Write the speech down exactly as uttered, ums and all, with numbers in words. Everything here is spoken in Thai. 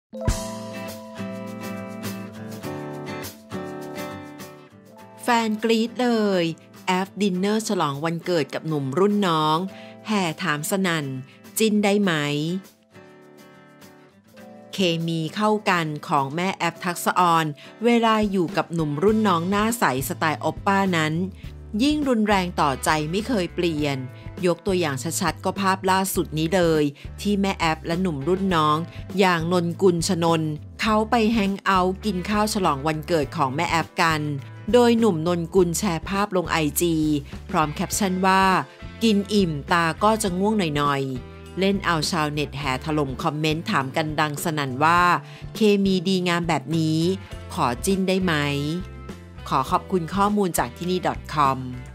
แฟนกรี๊ดเลยแอฟดินเนอร์ฉลองวันเกิดกับหนุ่มรุ่นน้องแห่ถามสนั่นจิ้นได้ไหมเคมีเข้ากันของแม่แอฟทักษะออนเวลาอยู่กับหนุ่มรุ่นน้องหน้าใสสไตล์โอปป้านั้นยิ่งรุนแรงต่อใจไม่เคยเปลี่ยนยกตัวอย่างชัดๆก็ภาพล่าสุดนี้เลยที่แม่แอฟและหนุ่มรุ่นน้องอย่างนนกุลชนนเขาไปแฮงเอาท์กินข้าวฉลองวันเกิดของแม่แอฟกันโดยหนุ่มนนกุลแชร์ภาพลงไอจีพร้อมแคปชั่นว่ากินอิ่มตาก็จะง่วงหน่อยๆเล่นเอาชาวเน็ตแห่ถล่มคอมเมนต์ถามกันดังสนั่นว่าเคมีดีงามแบบนี้ขอจิ้นได้ไหมขอขอบคุณข้อมูลจากที่นี่ .com